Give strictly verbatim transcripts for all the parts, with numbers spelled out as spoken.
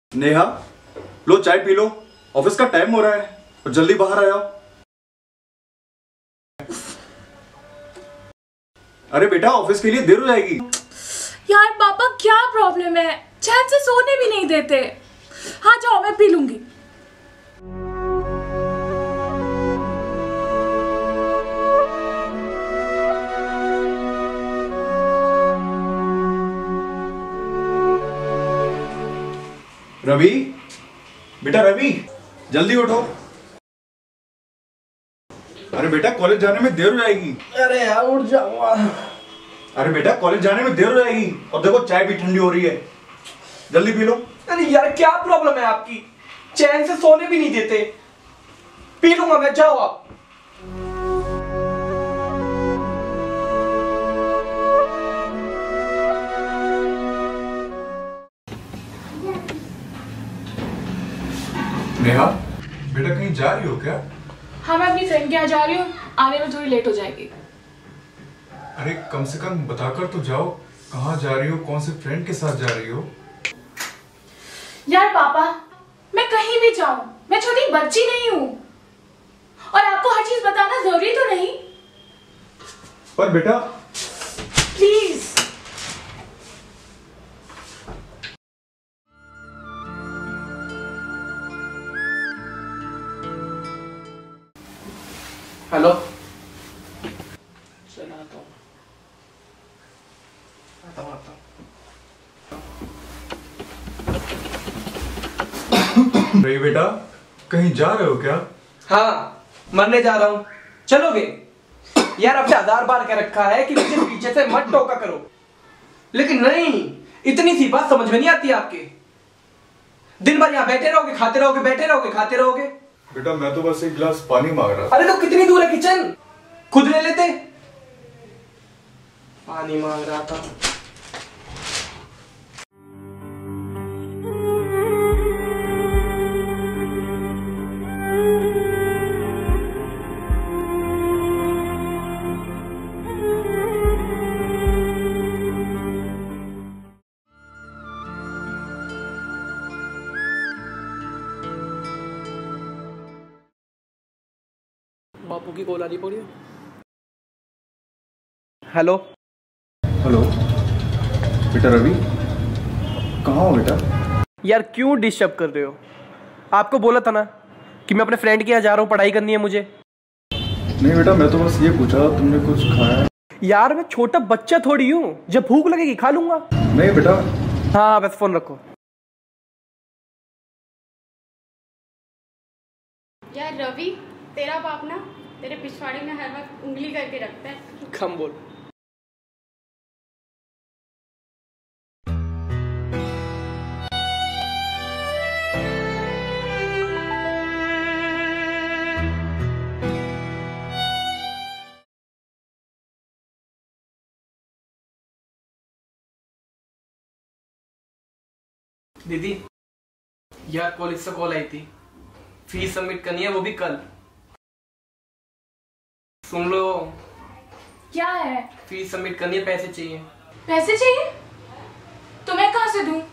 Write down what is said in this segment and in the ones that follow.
नेहा, लो चाय पी लो, ऑफिस का टाइम हो रहा है और जल्दी बाहर आ जाओ। अरे बेटा, ऑफिस के लिए देर हो जाएगी। यार पापा क्या प्रॉब्लम है, चैन से सोने भी नहीं देते। हाँ जाओ, मैं पी लूंगी। रवि, बेटा रवि, जल्दी उठो। अरे बेटा, कॉलेज जाने में देर हो जाएगी। अरे यार उठ जाऊंगा। अरे बेटा, कॉलेज जाने में देर हो जाएगी और देखो चाय भी ठंडी हो रही है, जल्दी पी लो। अरे यार क्या प्रॉब्लम है आपकी, चैन से सोने भी नहीं देते। पी लूंगा मैं, जाओ आप। नेहा, बेटा कहीं जा रही हो क्या? हाँ मैं अपनी फ्रेंड के यहाँ जा रही हूँ, आने में थोड़ी लेट हो जाएगी। अरे कम से कम बताकर तो जाओ, कहाँ जा रही हो, कौन से फ्रेंड के साथ जा रही हो? यार पापा, मैं कहीं भी जाऊं, मैं छोटी बच्ची नहीं हूँ और आपको हर चीज बताना जरूरी तो नहीं। पर बेटा प्लीज। हेलो, चला आता हूँ आता हूँ आता हूँ। रही बेटा, कहीं जा रहे हो क्या? हाँ मरने जा रहा हूँ, चलोगे? यार आपने हजार बार कह रखा है कि मुझे पीछे से मत टोका करो, लेकिन नहीं, इतनी सी बात समझ में नहीं आती आपके। दिन भर यहाँ बैठे रहोगे, खाते रहोगे, बैठे रहोगे, खाते रहोगे। बेटा मैं तो बस एक गिलास पानी मांग रहा था। अरे तो कितनी दूर है किचन, खुद ले लेते। पानी मांग रहा था। बापू की कॉल आ रही पड़ी। हेलो हेलो बेटा रवि, कहाँ हो बेटा? यार क्यों डिस्टर्ब कर रहे हो? आपको बोला था ना कि मैं अपने फ्रेंड के यहाँ जा रहा हूँ, पढ़ाई करनी है मुझे। नहीं बेटा, मैं तो बस ये पूछा तुमने कुछ खाया? यार मैं छोटा बच्चा थोड़ी हूँ, जब भूख लगेगी खा लूंगा। नहीं बेटा। हाँ बस फोन रखो। यार रवि, तेरा बाप ना तेरे पिछवाड़े में हर वक्त उंगली करके रखता है। कम बोल। दीदी यार कॉलेज से कॉल आई थी, फीस सबमिट करनी है, वो भी कल। सुन लो। क्या है? फीस सबमिट करनी है, पैसे चाहिए। पैसे चाहिए? तो मैं कहाँ से दूं?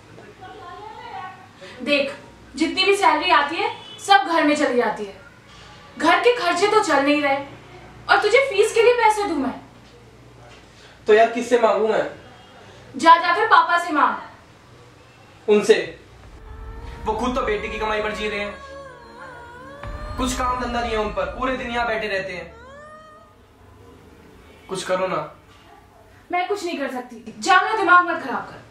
देख, जितनी भी सैलरी आती है सब घर में चली जाती है, घर के खर्चे तो चल नहीं रहे और तुझे फीस के लिए पैसे दूं मैं? तो यार किससे मांगू मैं? जा जाकर पापा से मांग। उनसे? वो खुद तो बेटे की कमाई पर जी रहे हैं, कुछ काम धंधा नहीं है उन पर, पूरे दिन यहाँ बैठे रहते हैं। कुछ करो ना। मैं कुछ नहीं कर सकती, जा, मेरा दिमाग मत खराब कर।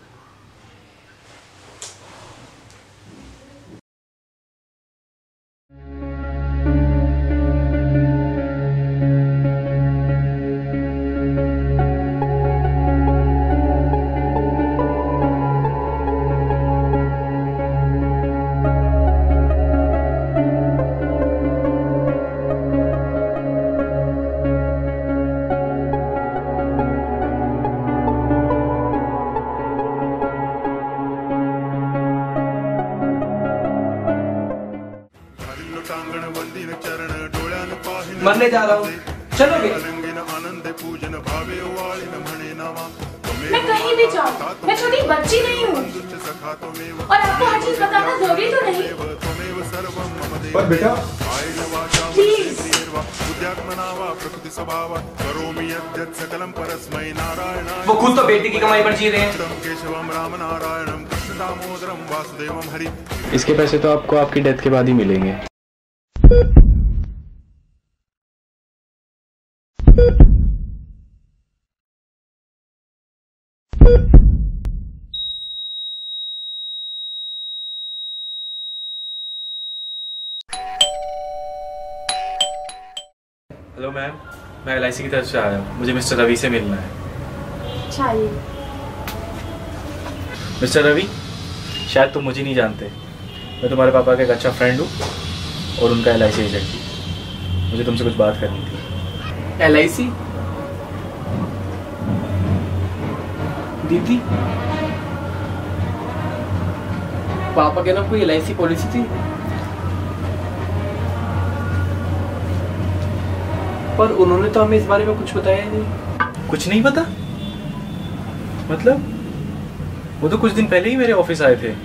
मरने जा रहा हूँ, चलोगे? मैं कहीं भी जाऊँ, मैं छोटी बच्ची नहीं हूँ और आपको हर चीज बताना जरूरी तो नहीं। पर बेटा प्लीज वो खुद तो बेटी की कमाई पर जी रहे हैं। इसके पैसे तो आपको आपकी डेथ के बाद ही मिलेंगे। हेलो मैम, मैं एल आई सी की तरफ से आया हूँ। मुझे मिस्टर रवि से मिलना है। चाहिए। मिस्टर रवि, शायद तुम मुझे नहीं जानते। मैं तुम्हारे पापा का एक अच्छा फ्रेंड हूँ और उनका एल आई सी एजेंट भी। मुझे तुमसे कुछ बात करनी थी। L I C? दीदी, पापा के नाम कोई एल आई सी पॉलिसी थी? पर उन्होंने तो हमें इस बारे में कुछ बताया नहीं। कुछ नहीं पता? मतलब वो तो कुछ दिन पहले ही मेरे ऑफिस आए थे।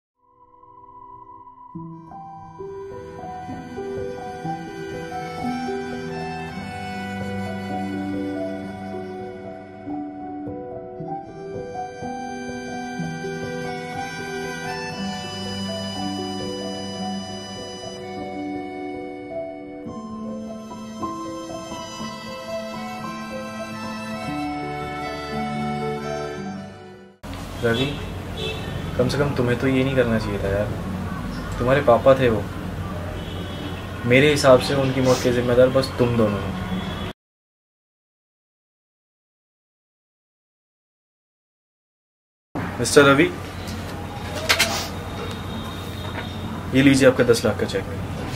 रवि, कम से कम तुम्हें तो ये नहीं करना चाहिए था यार। तुम्हारे पापा थे वो। मेरे हिसाब से उनकी मौत के जिम्मेदार बस तुम दोनों हो। मिस्टर रवि, ये लीजिए आपका दस लाख का चेक।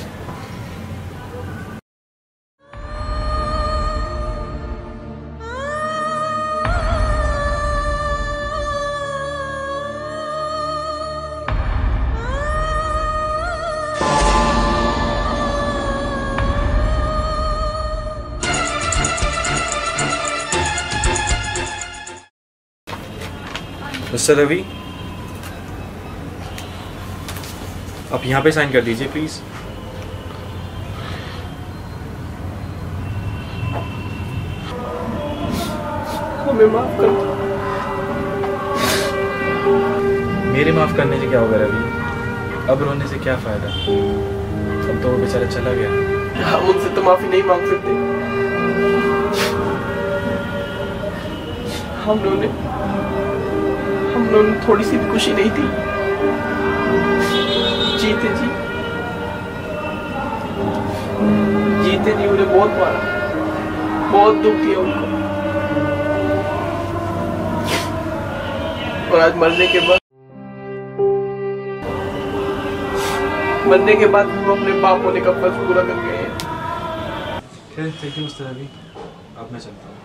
मिस्टर रवि, आप यहाँ पे साइन कर दीजिए प्लीज। हमें माफ कर दो। मेरे माफ करने से क्या होगा रवि? अब रोने से क्या फायदा? अब तो वो बेचारा चला गया। हम उनसे तो माफी नहीं मांग सकते। हम लोगों ने हम लोगों ने थोड़ी सी भी खुशी नहीं थी। जीते जी जीते जी उन्हें बहुत मारा, बहुत दुख दिया उनको। और आज मरने के बाद मरने के बाद वो अपने बाप होने का फर्ज पूरा कर गए हैं। थैंक यू मिस्टर रवि, अब मैं चलता हूँ।